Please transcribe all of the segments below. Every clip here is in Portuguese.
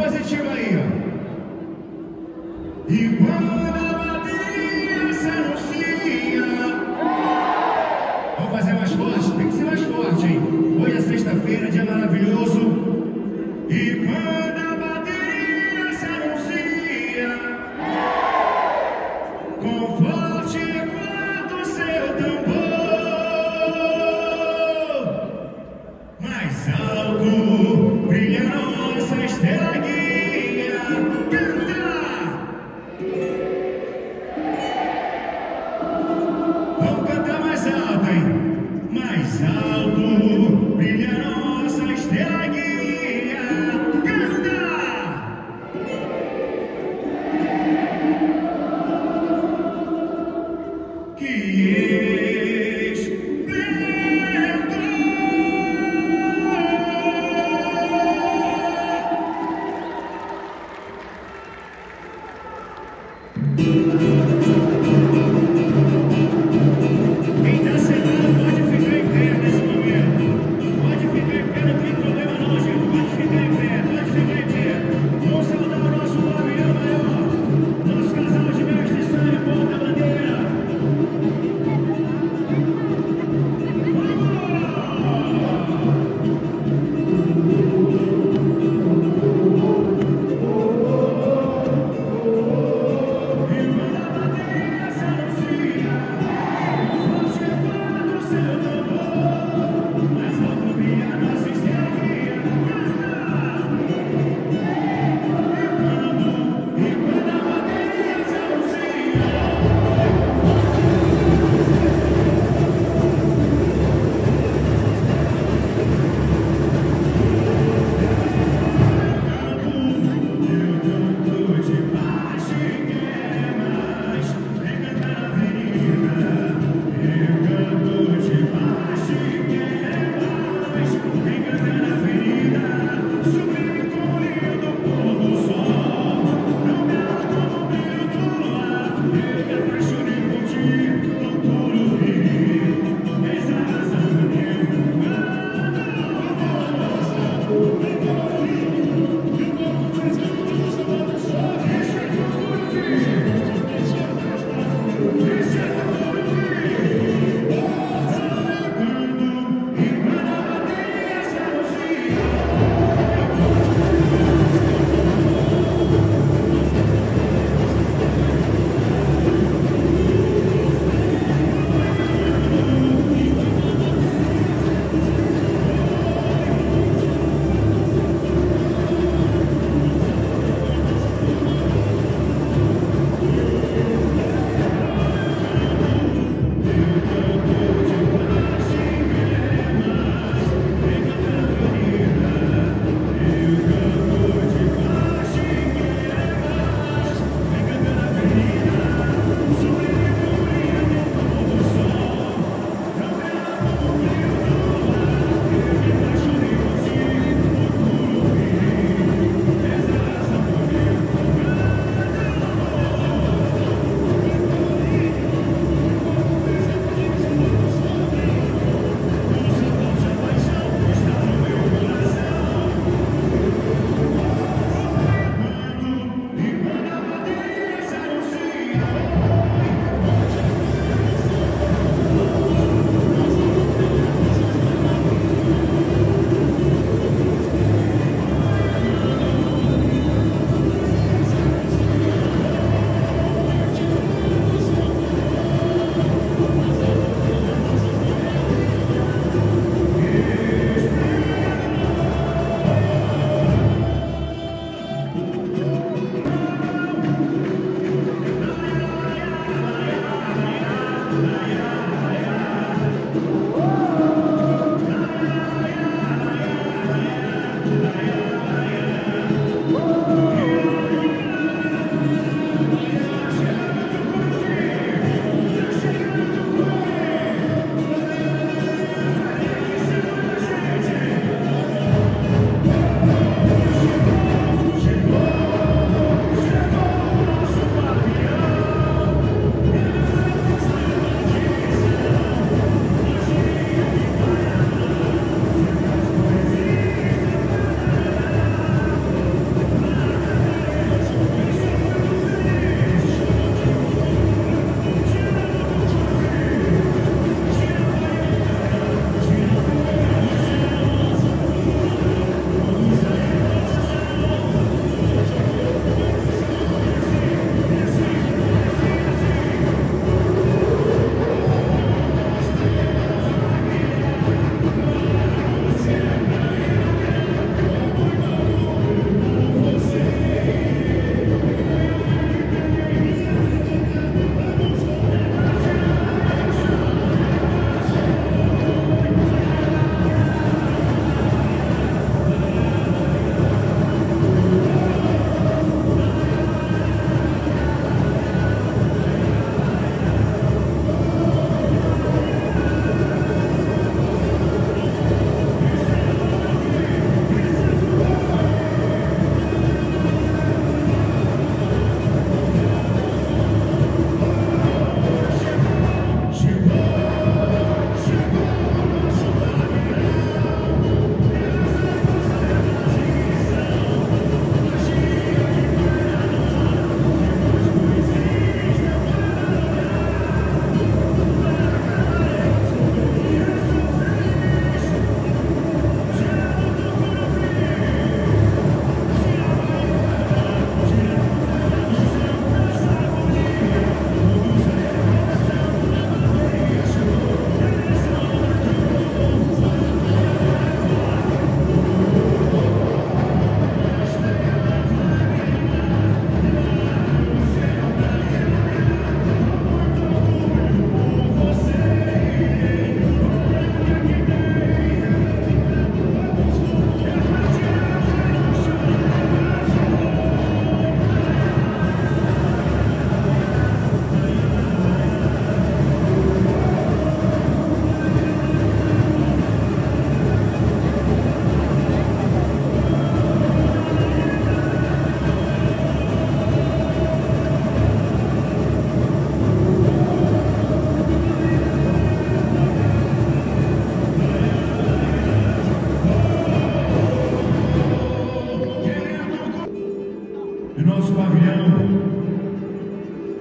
positivo aí, ó. E quando a bateria se anuncia. Vamos fazer mais forte, tem que ser mais forte, hein? Hoje é sexta-feira, dia maravilhoso. E quando a bateria se anuncia, com forte quanto seu tambor, mais alto brilha nossa estrela guia. Canta! Vamos cantar mais alto, hein? Mais alto brilha nossa estrela guia. Canta! Que quem tá sentado pode ficar em pé nesse momento. Pode ficar em pé, não tem problema não, gente. Pode ficar em pé, pode ficar em pé. Vamos saudar o nosso pavilhão maior. Nosso casal de mestres está em ponta bandeira. Vamos!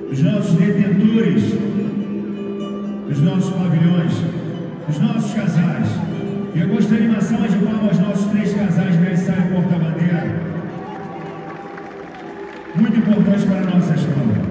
os nossos detentores, os nossos pavilhões, os nossos casais. E eu gostaria de uma salva de palmas aos nossos 3 casais mestre e porta-bandeira. Muito importante para a nossa escola.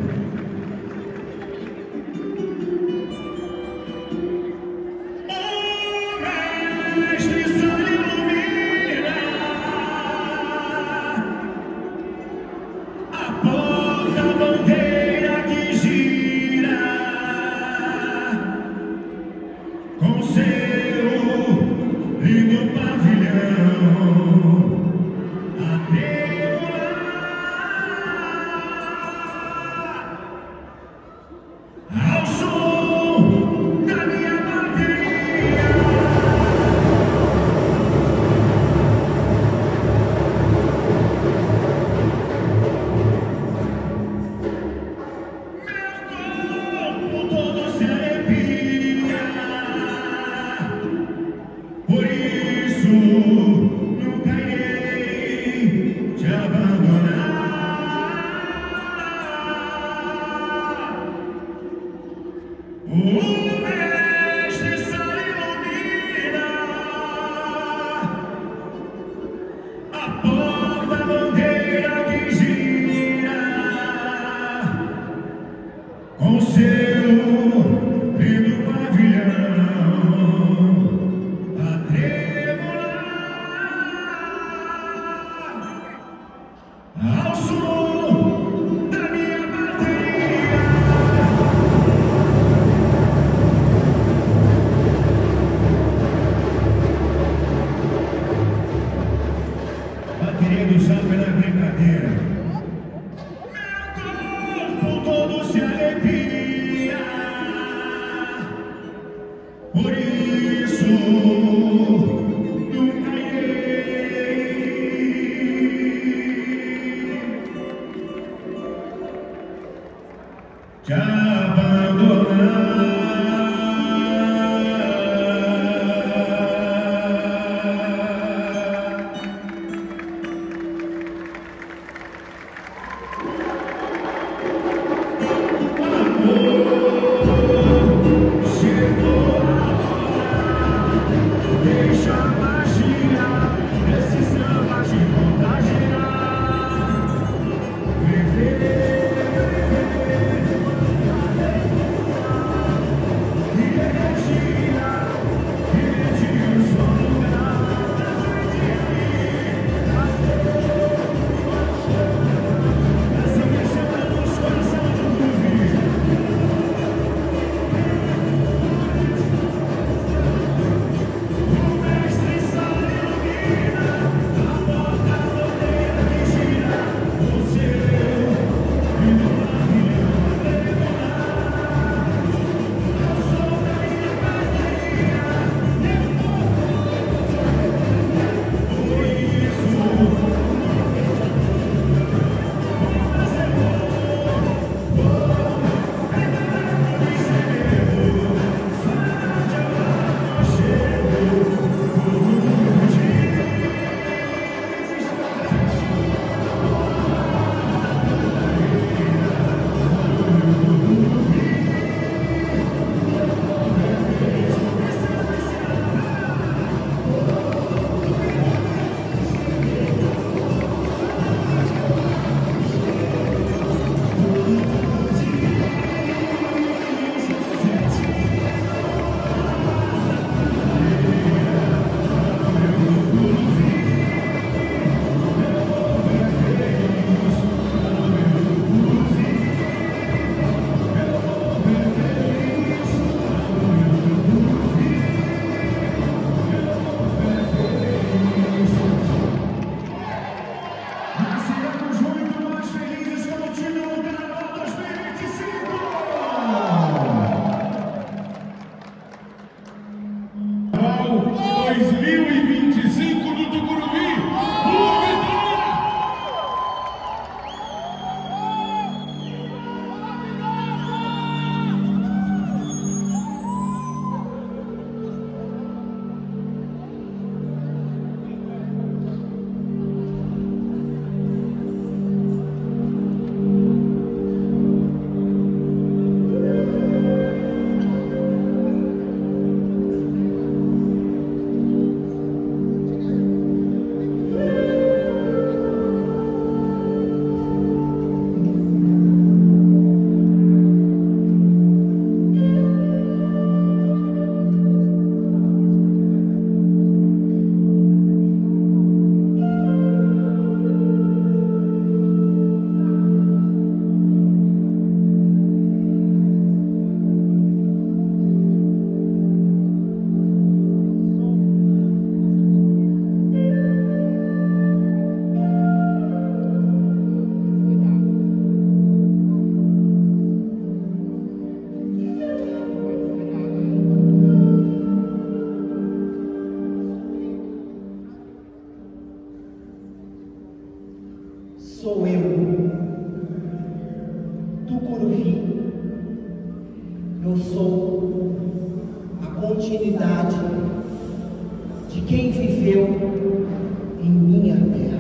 por vir. Eu sou a continuidade de quem viveu em minha terra.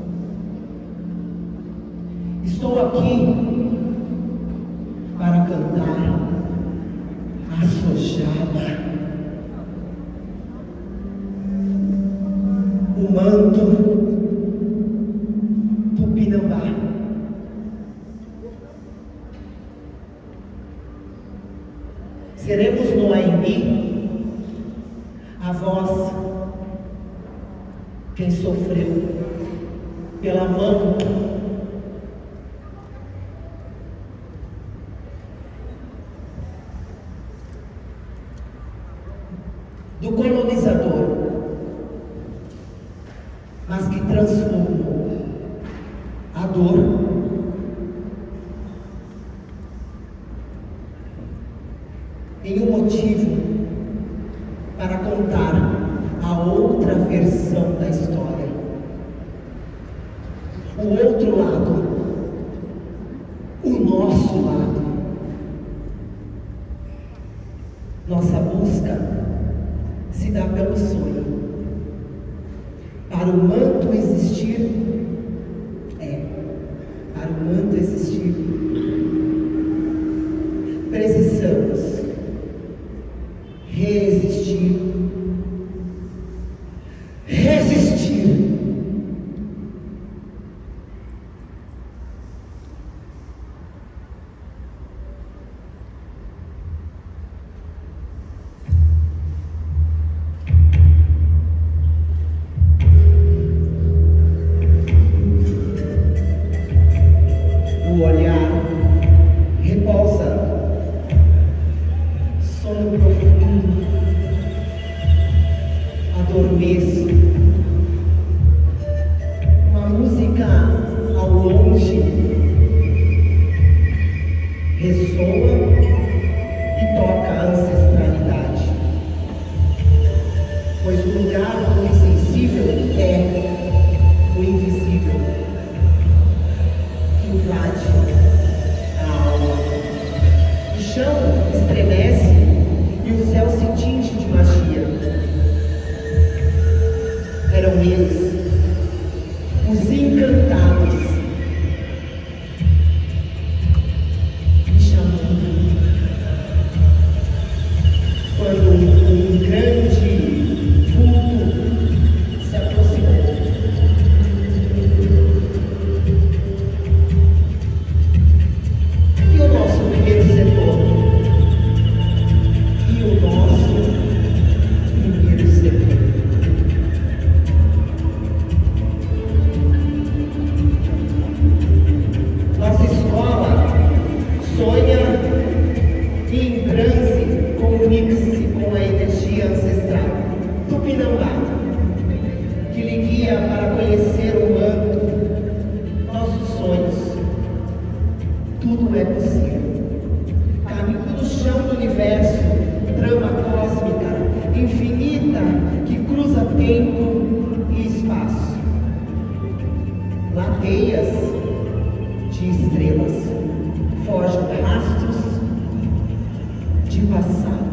Estou aqui para cantar a sojada, o manto Tupinambá. Seremos no Aimbi a voz quem sofreu pela mão do colonizador, mas que transformou a dor em um motivo para contar a outra versão da história, o outro lado, o nosso lado. Nossa busca se dá pelo sonho. Para o manto existir, para o manto existir, precisamos resistir. O olhar repousa, sono profundo, adormeço. Uma música ao longe ressoa e toca a ancestralidade, pois o lugar do insensível é o invisível que invade a alma. O chão estremece e o céu se tinge de magia. Eram eles, os encantados, me chamando quando um grande vulto se aproximou. E o nosso primeiro setor? E o nosso primeiro setor? Nossa escola sonha e em transe comunica-se com a energia ancestral Tupinambá, que lhe guia para conhecer o manto, nossos sonhos. Tudo é possível. Caminho no chão do universo, trama cósmica, infinita, que cruza tempo e espaço. Lateias de estrelas forjam rastros de passado.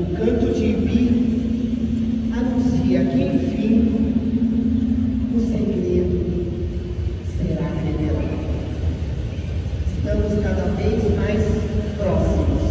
O canto de Ibi anuncia que, enfim, o segredo será revelado. Estamos cada vez mais próximos.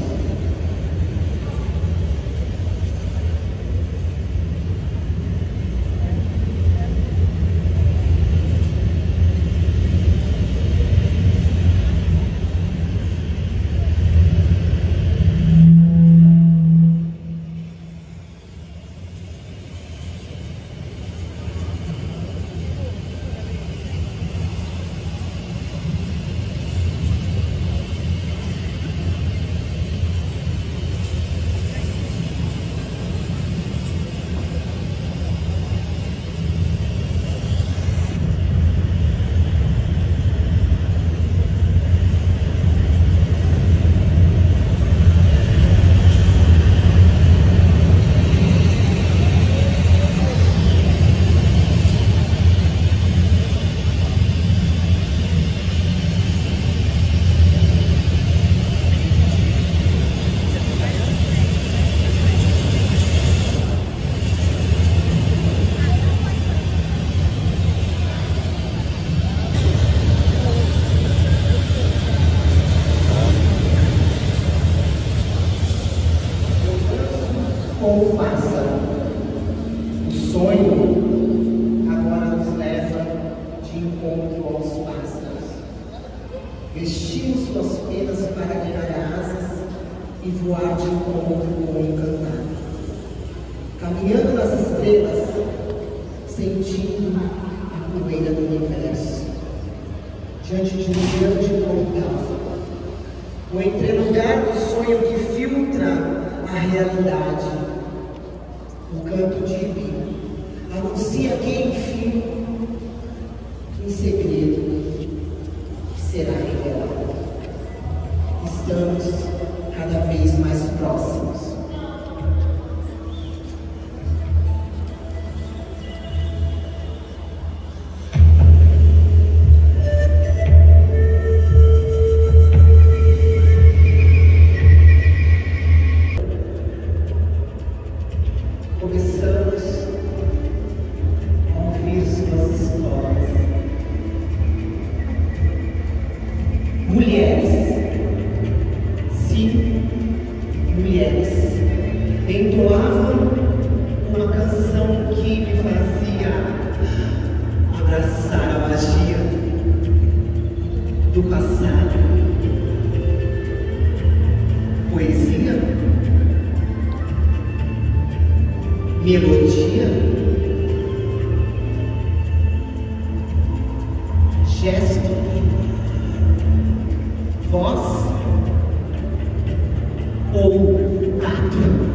Com o pássaro. O sonho agora nos leva de encontro aos pássaros. Vestimos suas penas para ganhar asas e voar de encontro com o encantado. Caminhando nas estrelas, sentindo a poeira do universo. Diante de um grande portal. O entrelugar do sonho que filtra a realidade. O canto de Ibi anuncia que, enfim, um segredo será revelado. Estamos cada vez mais próximos. Começamos a ouvir suas histórias. Mulheres, sim, mulheres, entoavam uma canção que me fazia abraçar a magia do passado. Poesia, melodia, gesto, voz ou ato.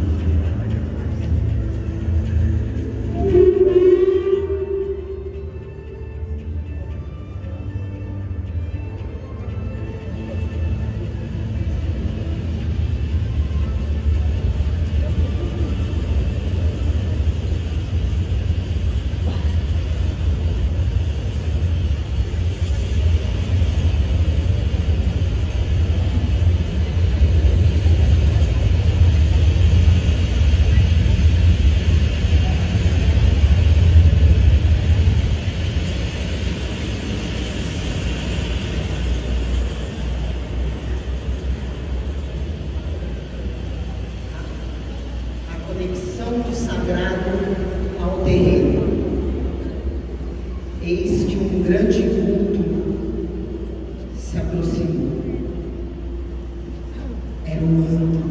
Conexão do sagrado ao terreno. Eis que um grande vulto se aproximou. Era um anjo,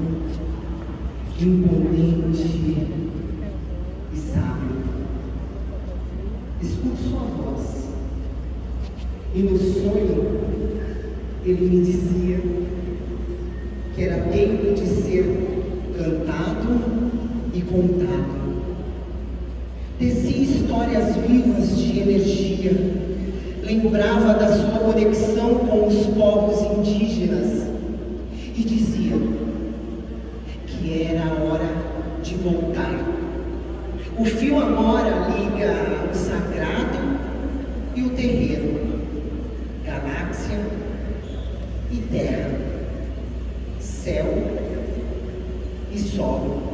imponente e sábio. Escuto sua voz. E no sonho ele me dizia que era tempo de ser cantado e contado. Tecia histórias vivas de energia, lembrava da sua conexão com os povos indígenas e dizia que era a hora de voltar. O fio agora liga o sagrado e o terreno, galáxia e terra, céu e e solo.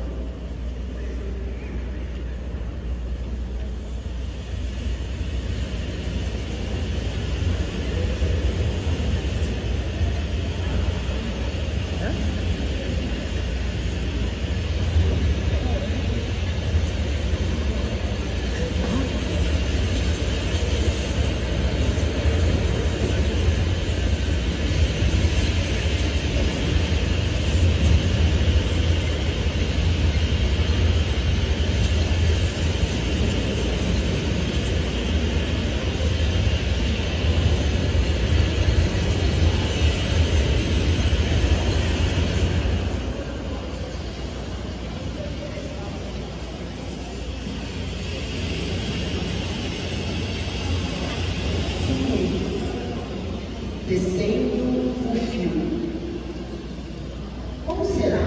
Descendo o fio. Como será?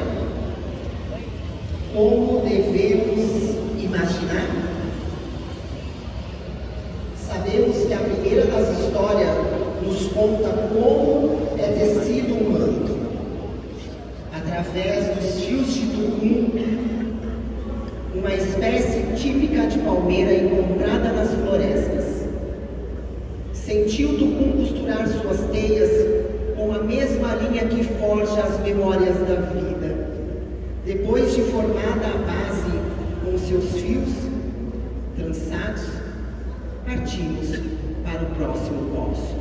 Como devemos imaginar? Sabemos que a primeira das histórias nos conta como é tecido um manto, através dos fios de tucum, uma espécie típica de palmeira encontrada nas florestas. Sentiu o tucum costurar suas teias com a mesma linha que forja as memórias da vida. Depois de formada a base com seus fios trançados, partimos para o próximo poço.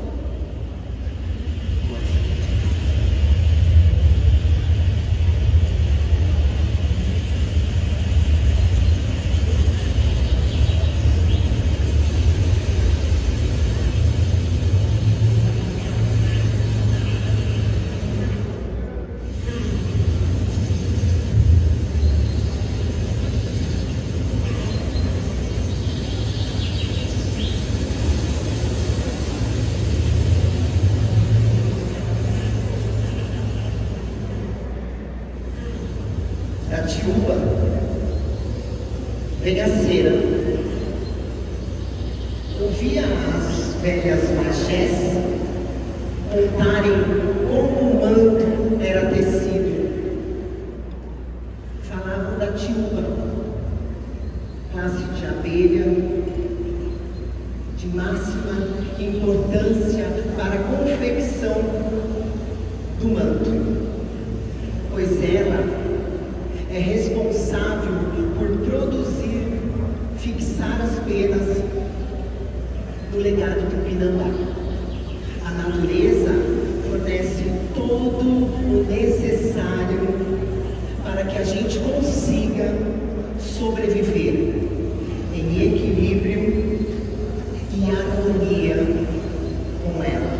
Da Tiúba vem a cera. Ouvia as velhas magés contarem como o manto era tecido. Falavam da Tiúba, classe de abelha de máxima importância para a confecção do manto, pois ela é responsável por produzir, fixar as penas do legado tupinambá. A natureza fornece todo o necessário para que a gente consiga sobreviver em equilíbrio e harmonia com ela.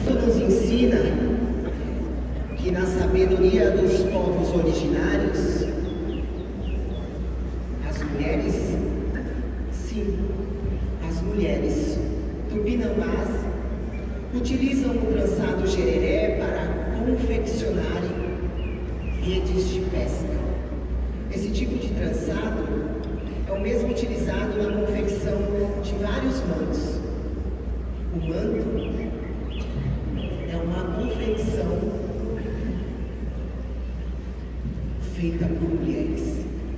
Nos ensina que na sabedoria dos povos originários utilizam o trançado gereré para confeccionarem redes de pesca. Esse tipo de trançado é o mesmo utilizado na confecção de vários mantos. O manto é uma confecção feita por mulheres.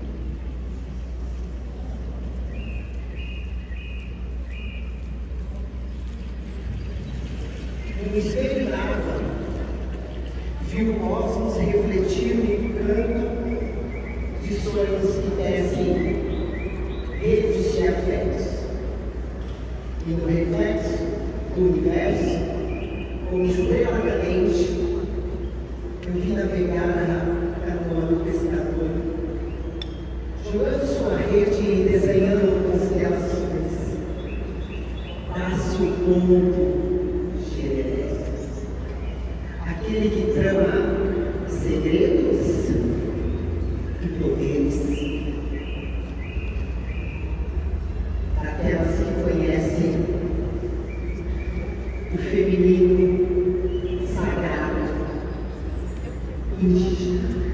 No espelho d'água, viu o cosmos refletir no canto de sonhos que tecem redes de afetos. E no reflexo do universo, como estrela cadente, eu vi navegar a canoa do pescador, jogando sua rede e desenhando constelações. Dá-se o ponto aquele que trama segredos e poderes, daquelas que conhecem o feminino sagrado, indígena.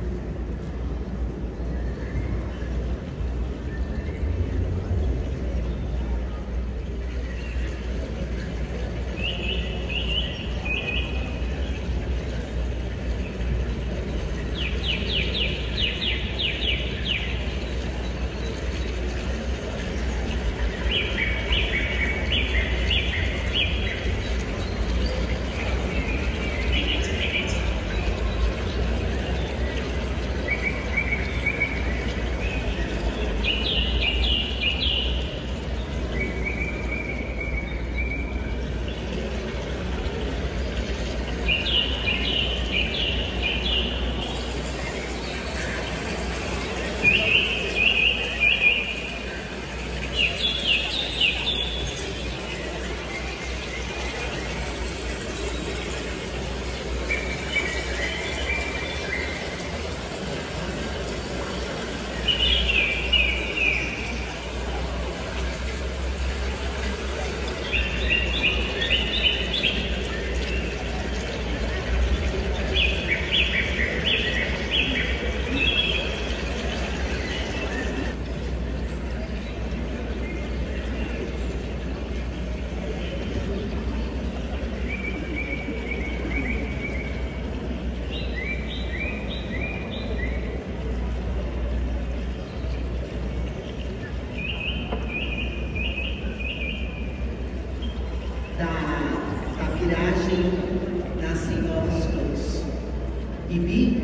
Nascem novos tons. Bibi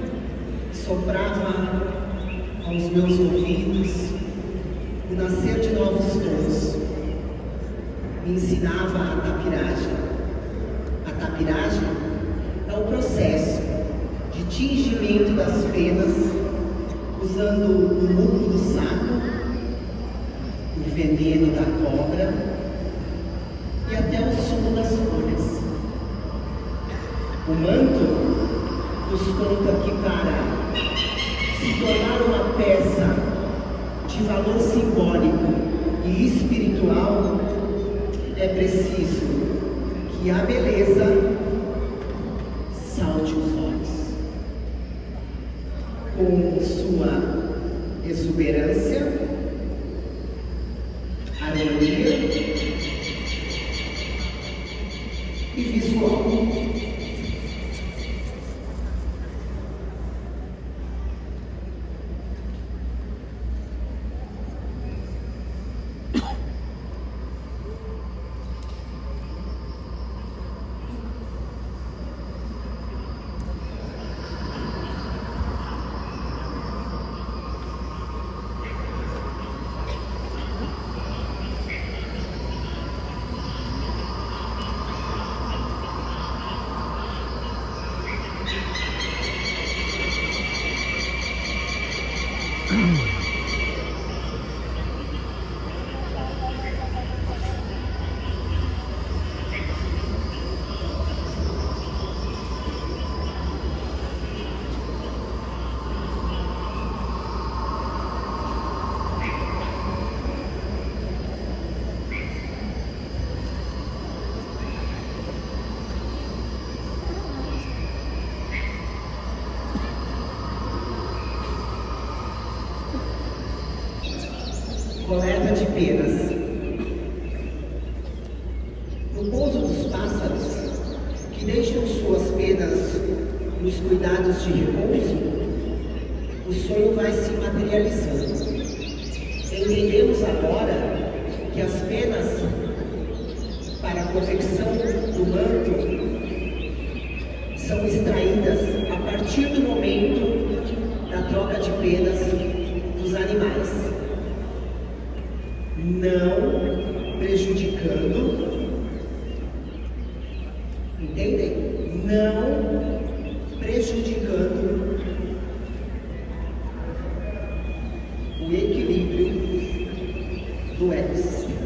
soprava aos meus ouvidos o nascer de novos tons. Me ensinava a tapiragem. A tapiragem é o processo de tingimento das penas usando o muco do saco, o veneno da cobra e até o sumo das folhas. O manto nos conta que para se tornar uma peça de valor simbólico e espiritual, é preciso que a beleza salte os olhos. Com sua exuberância, harmonia e visual. coleta de penas. No pouso dos pássaros, que deixam suas penas nos cuidados de repouso, o sonho vai se materializando. Entendemos agora que as penas para a confecção do manto são extraídas a partir do momento da troca de penas dos animais, não prejudicando, entendem? Não prejudicando o equilíbrio do ecossistema.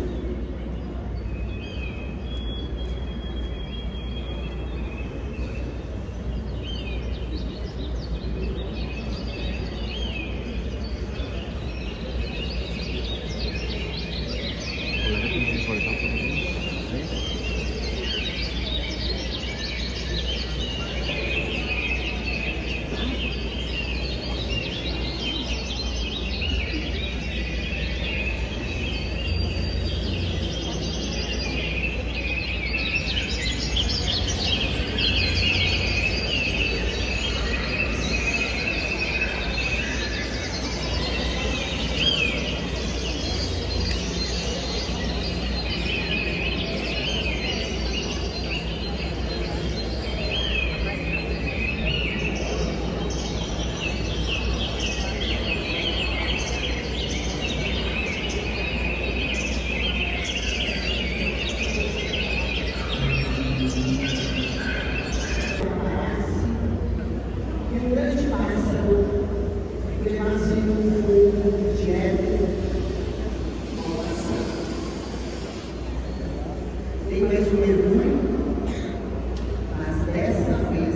Tem mais um mergulho, mas dessa vez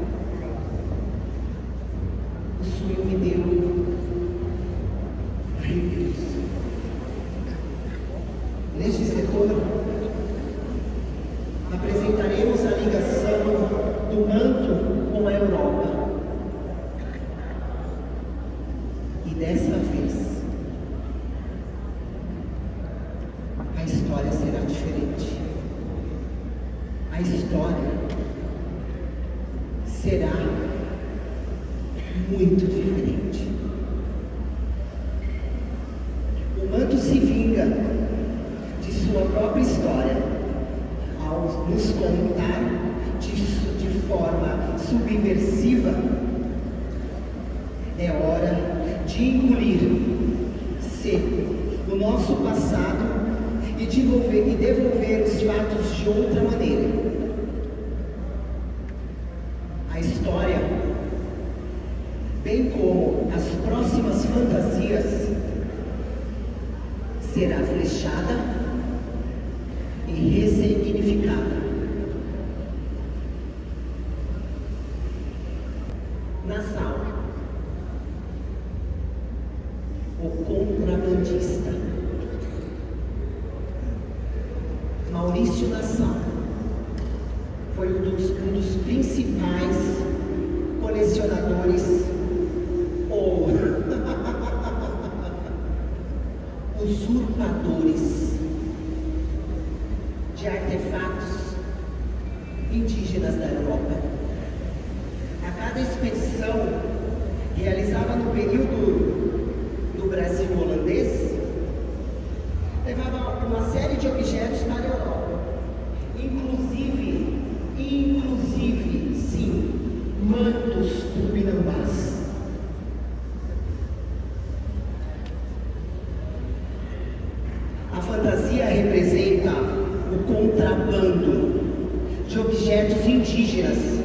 o sonho me deu arrepios. Neste setor, apresentaremos a ligação do manto com a Europa. E dessa vez, a história será diferente. A história será muito diferente. O manto se vinga de sua própria história ao nos contar de forma subversiva. É hora de engolir-se o nosso passado e devolver os fatos de outra maneira. A história, bem como as próximas fantasias, será flechada e ressignificada. Nassau, o contrabandista. Maurício Nassau foi um dos principais colecionadores ou usurpadores de artefatos indígenas da Europa. A cada expedição realizada no período do Brasil holandês, levava uma série de objetos para a Europa, inclusive, sim, mantos tupinambás. A fantasia representa o contrabando de objetos indígenas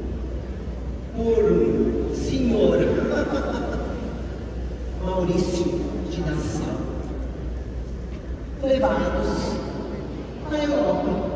por senhor Maurício de Nassau, levados à Europa.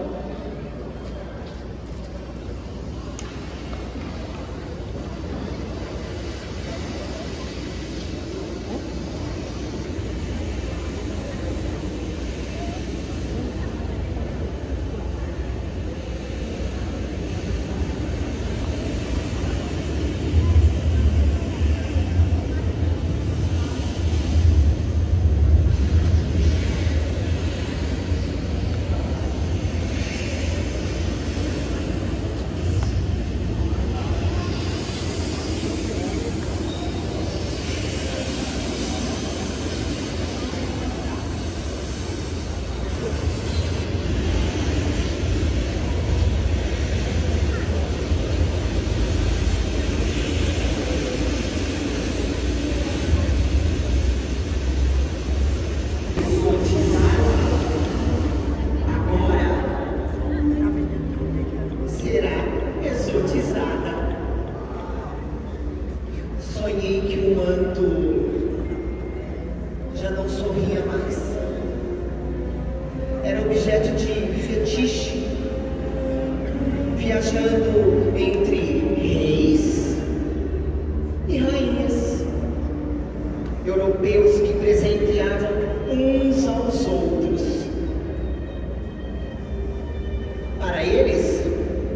europeus que presenteavam uns aos outros. Para eles,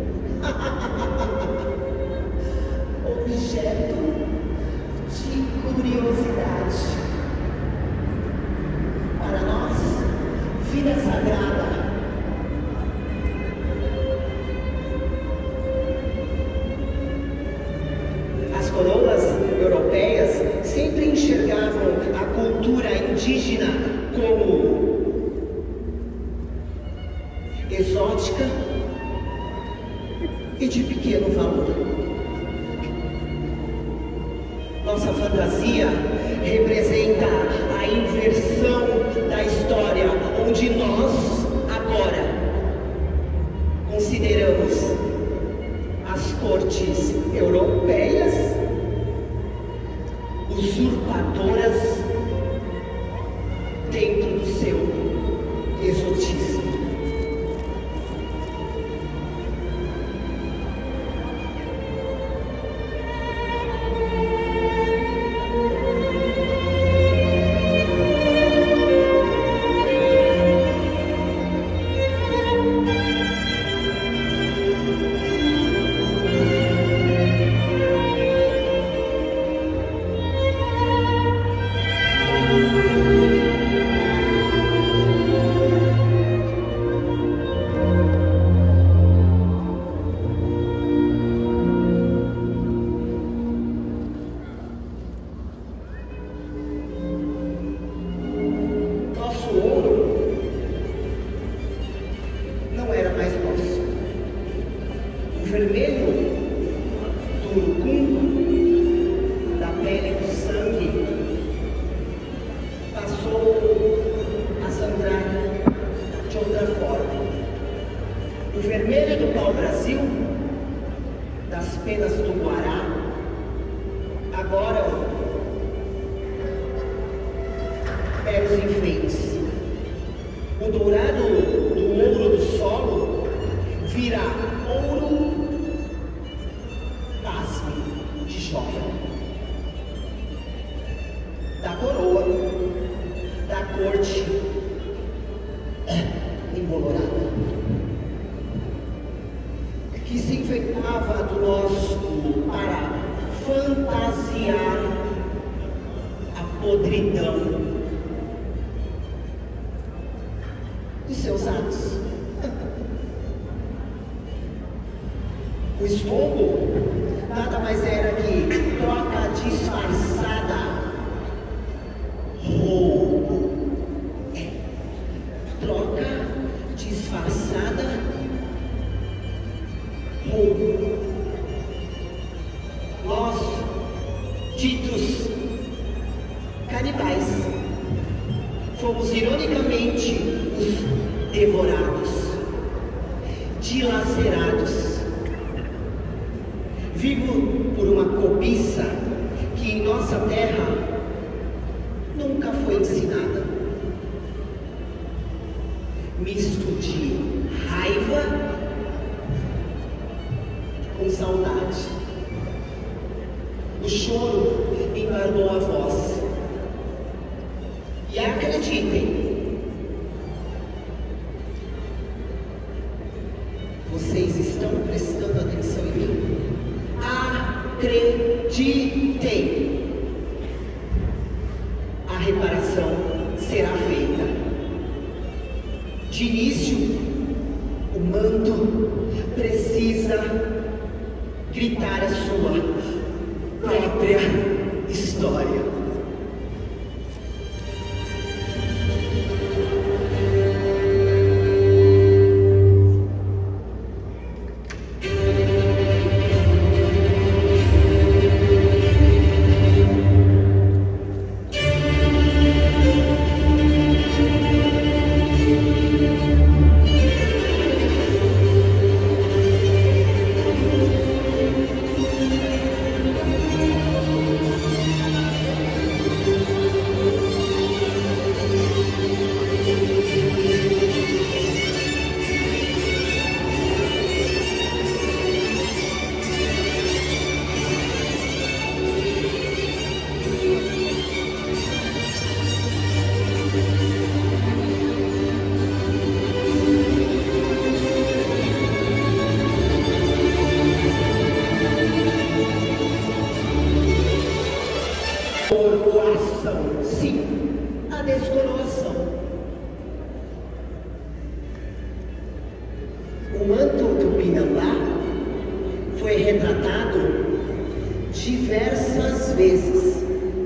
objeto de curiosidade. Para nós, vida sagrada. As coroas europeias sempre enxergavam a cultura indígena como exótica e de pequeno valor. Nossa fantasia representa a inversão da história, onde nós, agora, consideramos as cortes europeias usurpadoras dentro do seu exotismo. O vermelho do urucum, da pele do sangue, passou a sangrar de outra forma. O vermelho do pau-brasil, das penas do guará, agora é os enfeites. O dourado do ouro do solo vira ouro, pasme, de joia. Da coroa, da corte embolorada, que se infectava do nosso para fantasiar a podridão dos seus atos. O esfogo nada mais era que troca disfarçada, roubo. Troca disfarçada, roubo. Nós, ditos canibais, fomos ironicamente os devorados, dilacerados, vivo por uma cobiça que em nossa terra nunca foi ensinada. Misto de raiva com saudade. O choro embargou a voz. E acreditem, vocês estão prestando atenção em mim? Acreditem, a reparação será feita. De início, o manto precisa gritar a sua própria história. coroação. Sim, a descoroação. O manto Tupinambá foi retratado diversas vezes.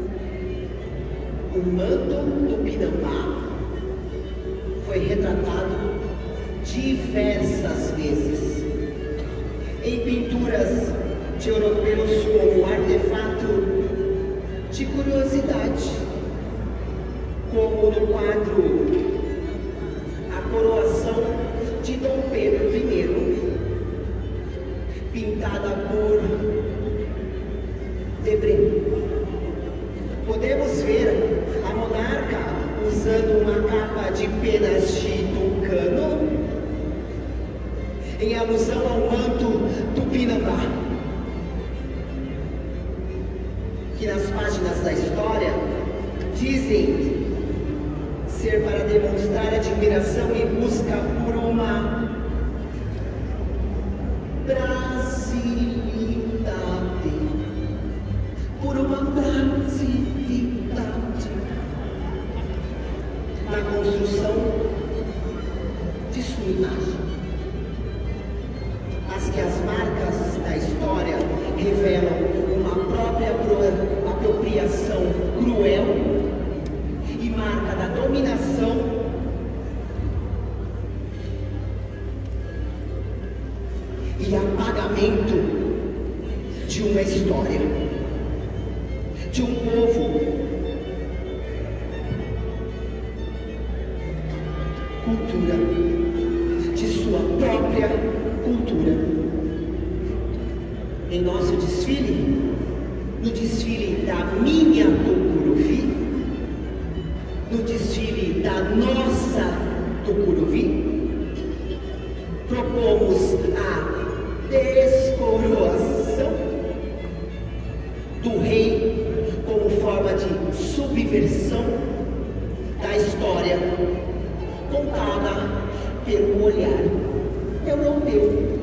O manto Tupinambá foi retratado diversas vezes em pinturas de europeus como artefato de curiosidade, como no quadro A Coroação de Dom Pedro I, pintada por Debré. Podemos ver a monarca usando uma capa de penas de tucano em alusão ao manto Tupinambá, que nas páginas da história dizem ser para demonstrar admiração e busca por uma brasilidade, na construção de sua imagem. Mas que as marcas da história revelam uma própria apropriação cruel e marca da dominação e apagamento de uma história, de um povo, cultura, de sua própria cultura. Em nosso desfile, no desfile da minha Tucuruvi, no desfile da nossa Tucuruvi, propomos a descoroação do rei como forma de subversão da história contada pelo olhar europeu.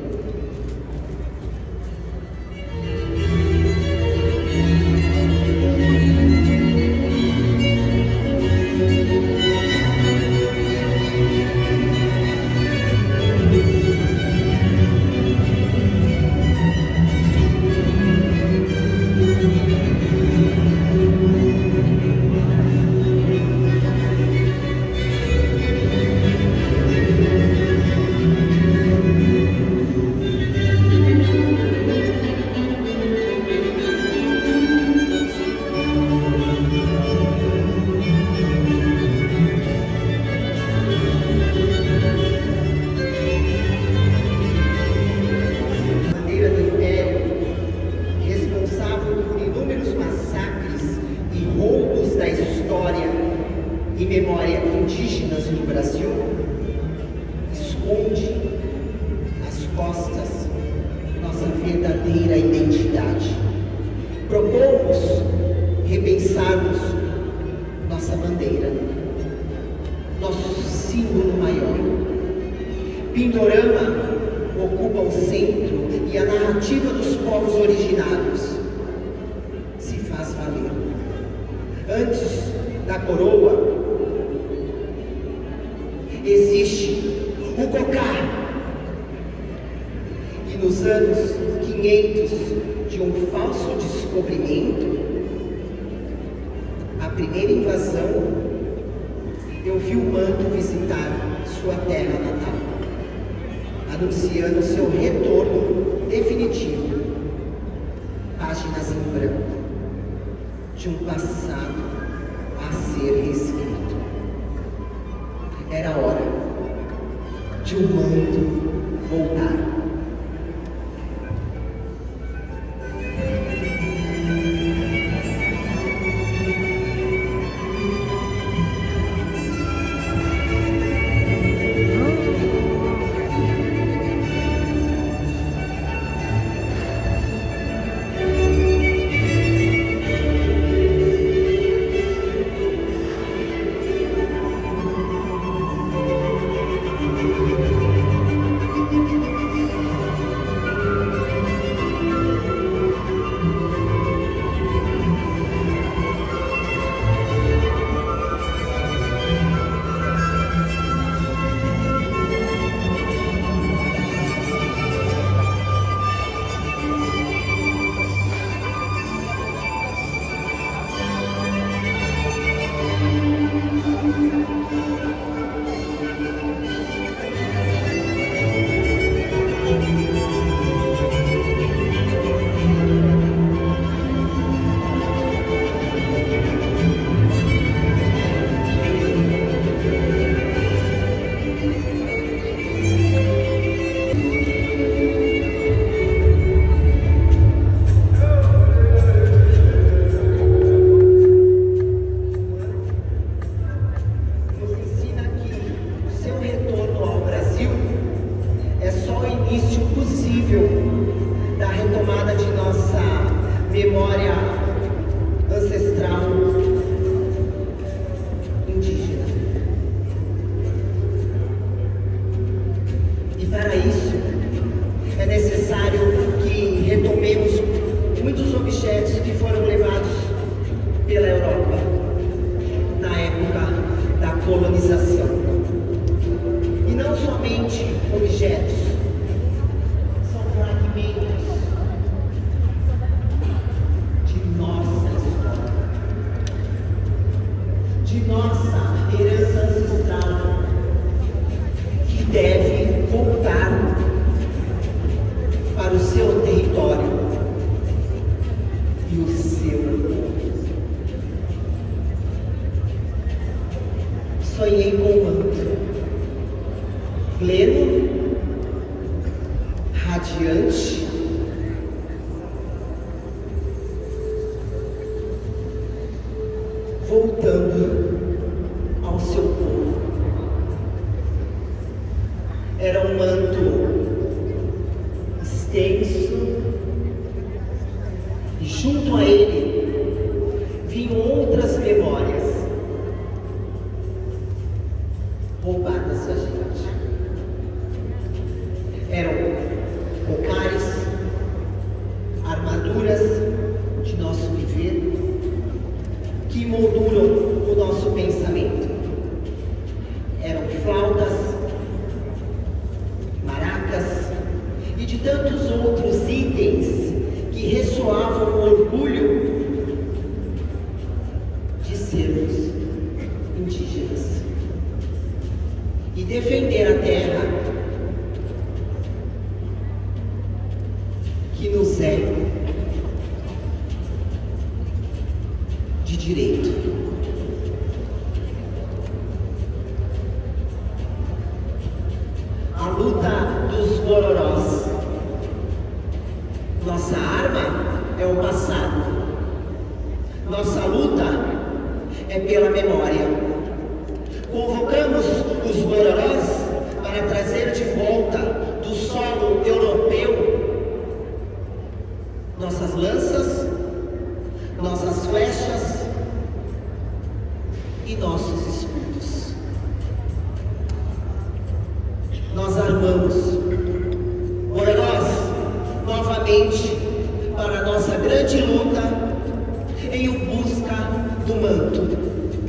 E memória indígenas do Brasil, esconde às costas nossa verdadeira identidade. Propomos repensarmos nossa bandeira, nosso símbolo maior. Pindorama ocupa o centro e a narrativa dos povos originários se faz valer. Antes da coroa, existe o cocá. E nos anos 500 de um falso descobrimento, a primeira invasão, eu vi o manto visitar sua terra natal, anunciando seu retorno definitivo. Páginas em branco de um passado a ser reescrito. Era hora de um manto voltar. de nossa herança ancestral, que deve voltar para o seu território e o seu povo. Sonhei com um manto pleno, radiante, voltando ao seu povo. Era um manto extenso, e junto a ele vinham outras memórias roubadas da gente. Eram cocares, armaduras de nosso viver, que molduram o nosso pensamento. Eram flautas, maracas e de tantos outros itens que ressoavam o orgulho de sermos indígenas e defender a terra que nos é de direito. A luta dos gororós. Nossa arma é o passado. Nossa luta é pela memória. Convocamos os gororós para trazer de volta do solo europeu nossas lanças, nossas flechas e nossos escudos. Nós armamos gororós novamente para a nossa grande luta em busca do manto.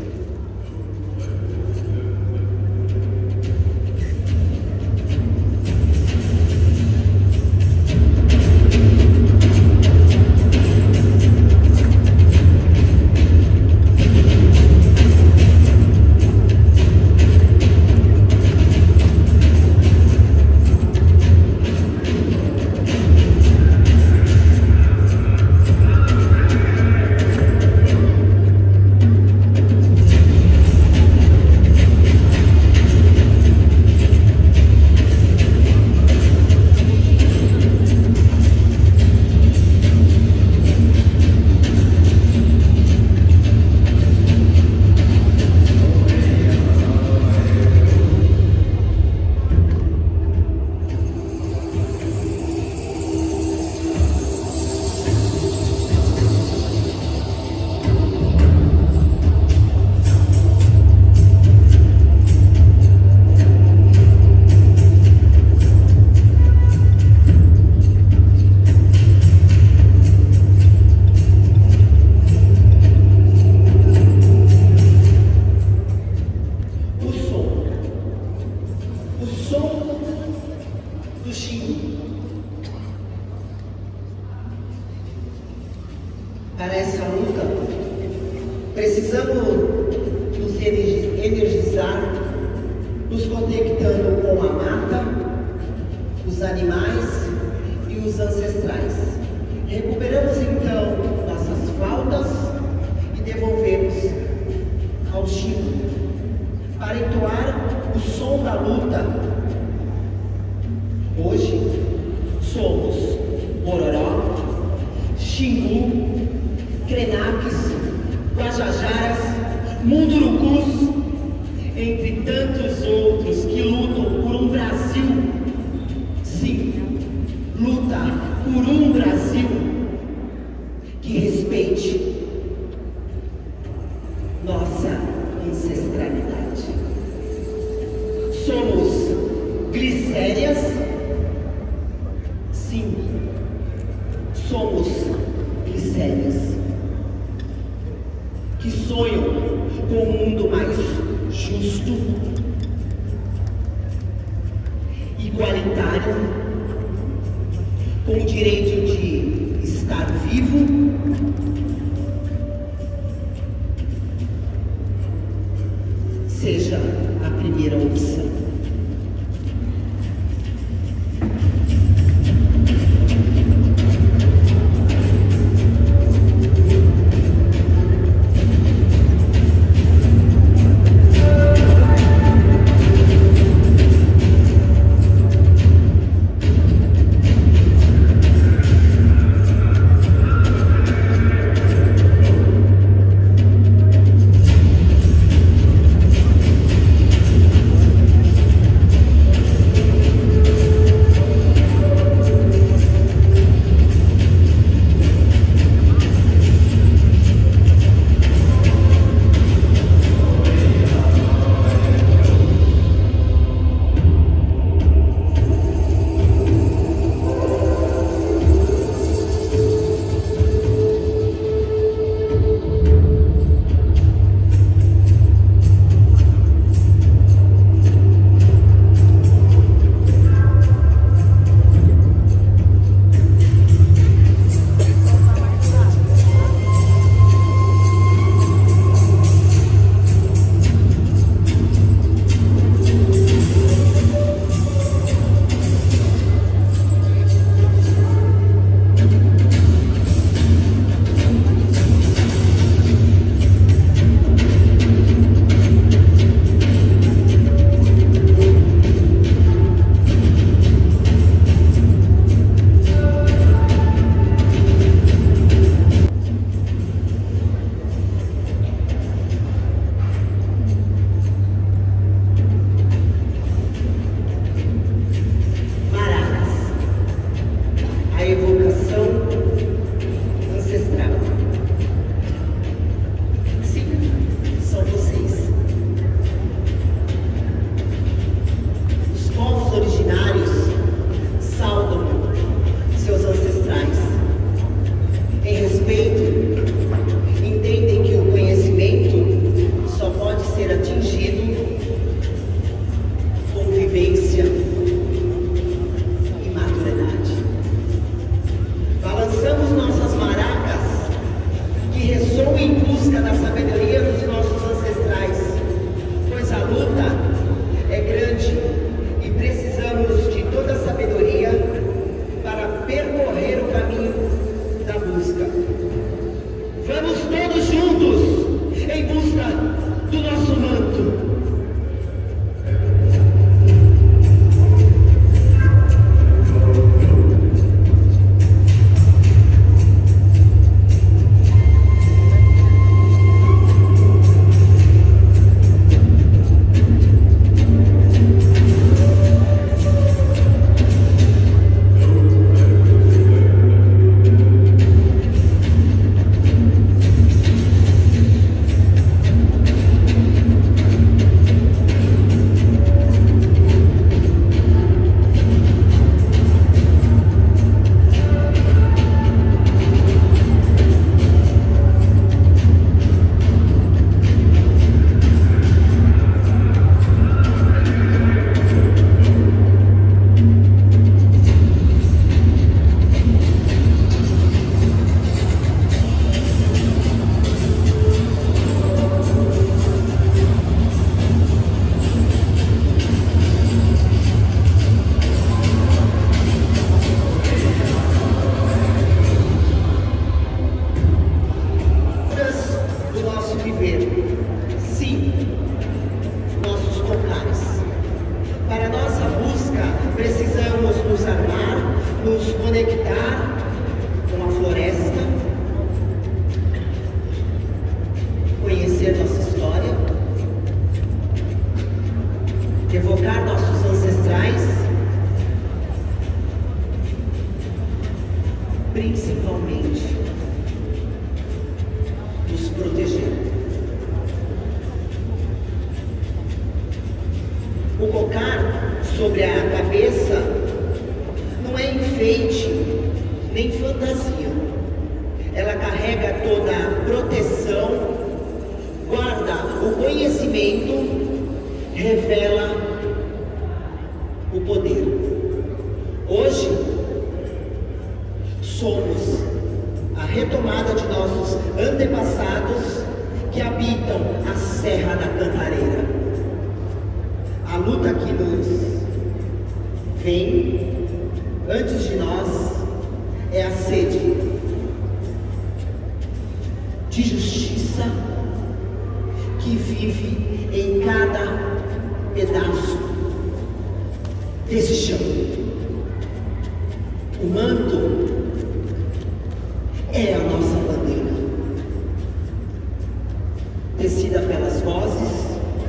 Para essa luta, precisamos nos energizar, nos conectando com a mata, os animais e os ancestrais. Recuperamos então nossas flautas e devolvemos ao Chico para entoar o som da luta. Hoje somos Bororó, Xingu, Krenaques, Guajajaras, Mundurucus, entre tantos outros que lutam por um Brasil. Sim, luta por um Brasil que respeite nossa ancestralidade. Somos glicérias. Sim, somos glicérias que sonham com um mundo mais justo, igualitário, com o direito de estar vivo seja a primeira opção. nos conectar com a floresta, conhecer nossa história, evocar nossos ancestrais, principalmente nos proteger. O cocar sobre a cabeça não é enfeite nem fantasia. Ela carrega toda a proteção, guarda o conhecimento, revela o poder. Hoje, somos a retomada de nossos antepassados que habitam a Serra da Cantareira. que vive em cada pedaço desse chão. O manto é a nossa bandeira, tecida pelas vozes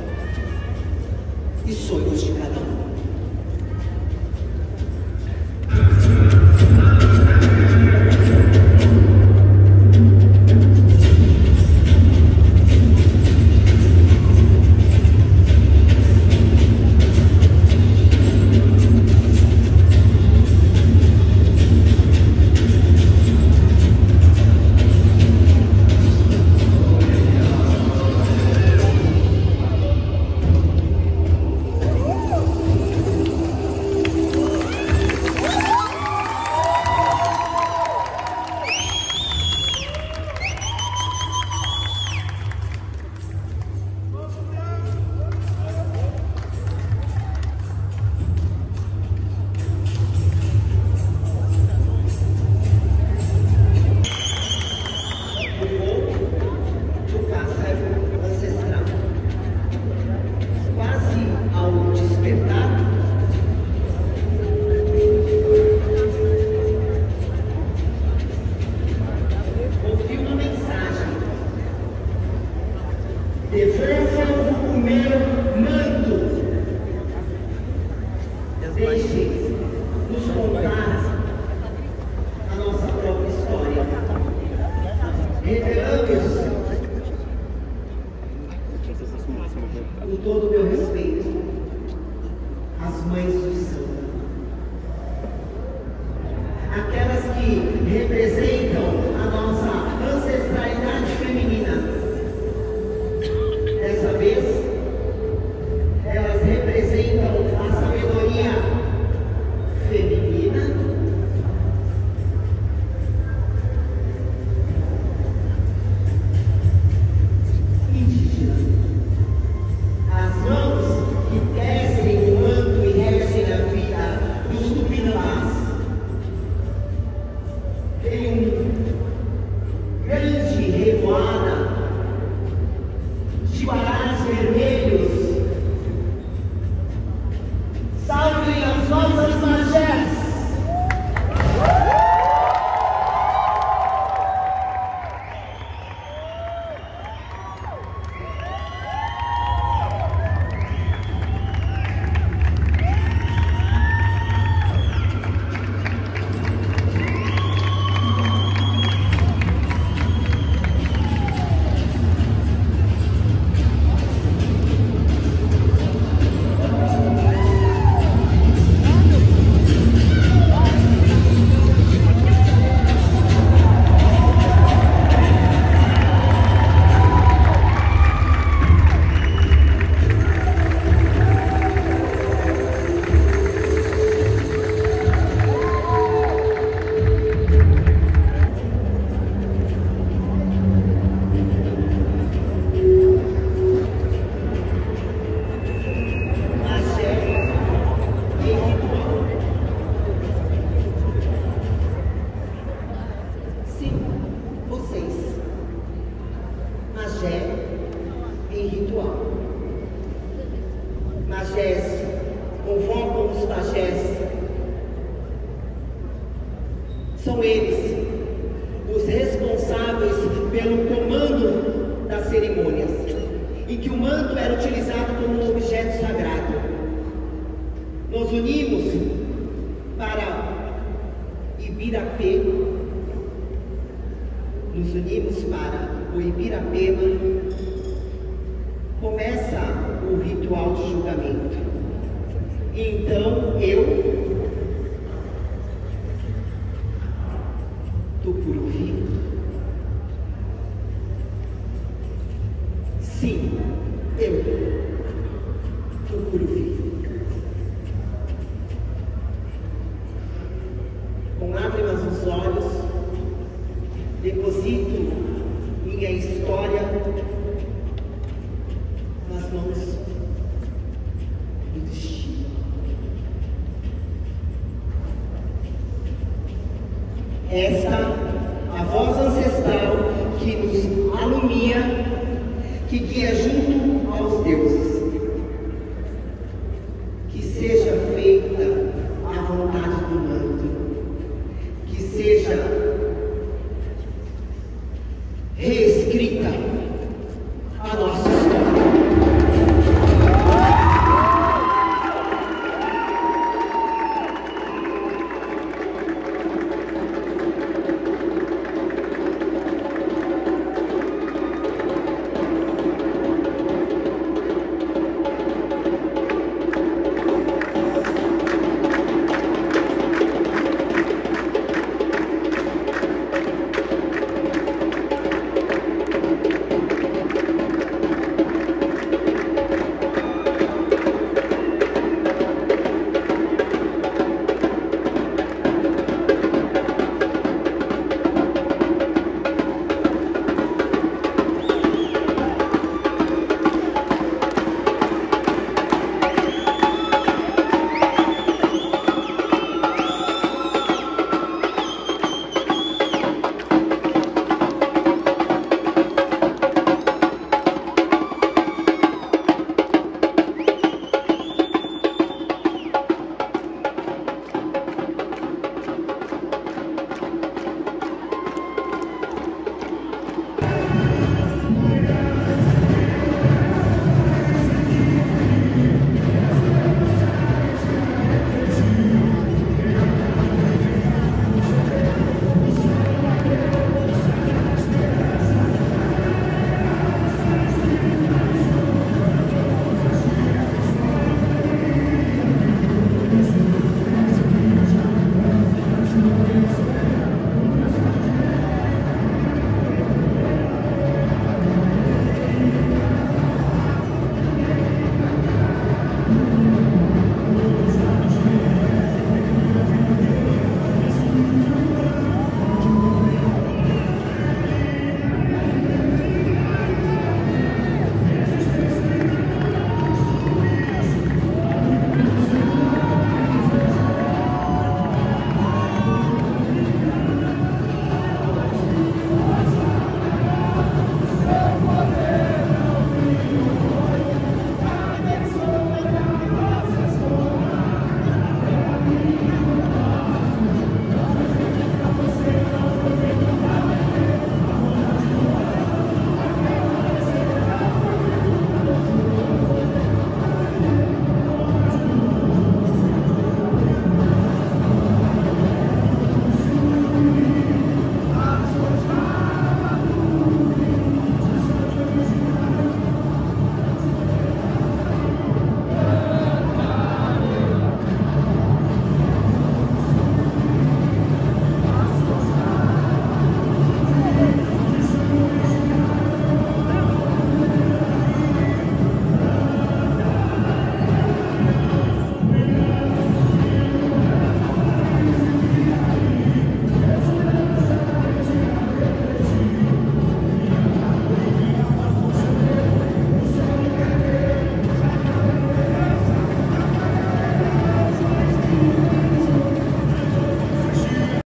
e sonhos de cada um. Devolvam o meu manto. Deixe nos contar a nossa própria história. Revelamos, com todo o meu respeito, as mães do santo. Aquelas que representam a nossa ancestralidade feminina. Dessa vez, elas representam a sabedoria feminina indígena. As mãos que tecem o manto e regem a vida dos tupinambás. Tem grande revoada de barás vermelhos. Salvem as nossas magés. Em ritual. Magés convocam os pajés. São eles os responsáveis pelo comando das cerimônias, em que o manto era utilizado como um objeto sagrado. Nos unimos para Ibirapê. Nos unimos para o Ibirapema. Começa o ritual de julgamento. Então eu, Tucuruvi, sim, eu, Tucuruvi, com lágrimas nos olhos, deposito minha história nas mãos do destino. Esta, a voz ancestral que nos alumia, que guia junto Deus.